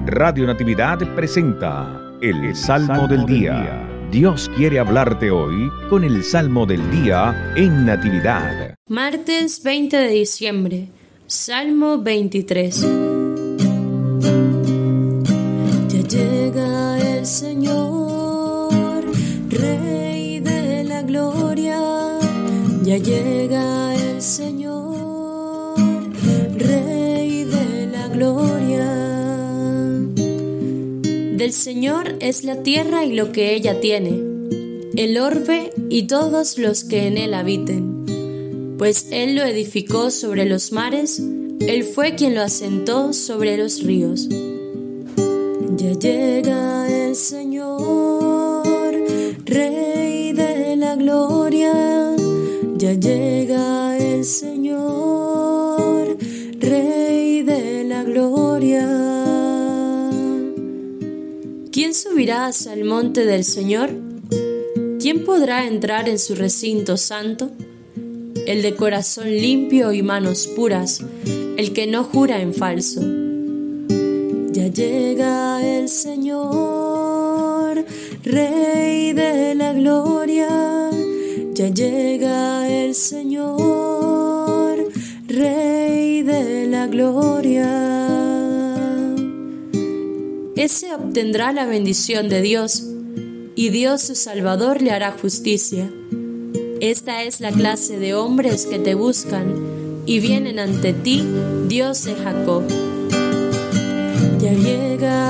Radio Natividad presenta el Salmo del Día. Dios quiere hablarte hoy con el Salmo del Día en Natividad. Martes 20 de diciembre, Salmo 23. Ya llega el Señor, Rey de la gloria. Ya llega el Señor, Rey de la gloria. Del Señor es la tierra y lo que ella tiene, el orbe y todos los que en él habiten. Pues Él lo edificó sobre los mares, Él fue quien lo asentó sobre los ríos. Ya llega el Señor, Rey de la gloria. Ya llega el Señor, Rey de la gloria. ¿Quién subirá hacia el monte del Señor? ¿Quién podrá entrar en su recinto santo? El de corazón limpio y manos puras, el que no jura en falso. Ya llega el Señor, Rey de la gloria. Ya llega el Señor, Rey de la gloria. Ese obtendrá la bendición de Dios, y Dios su Salvador le hará justicia. Esta es la clase de hombres que te buscan y vienen ante ti, Dios de Jacob. Ya llega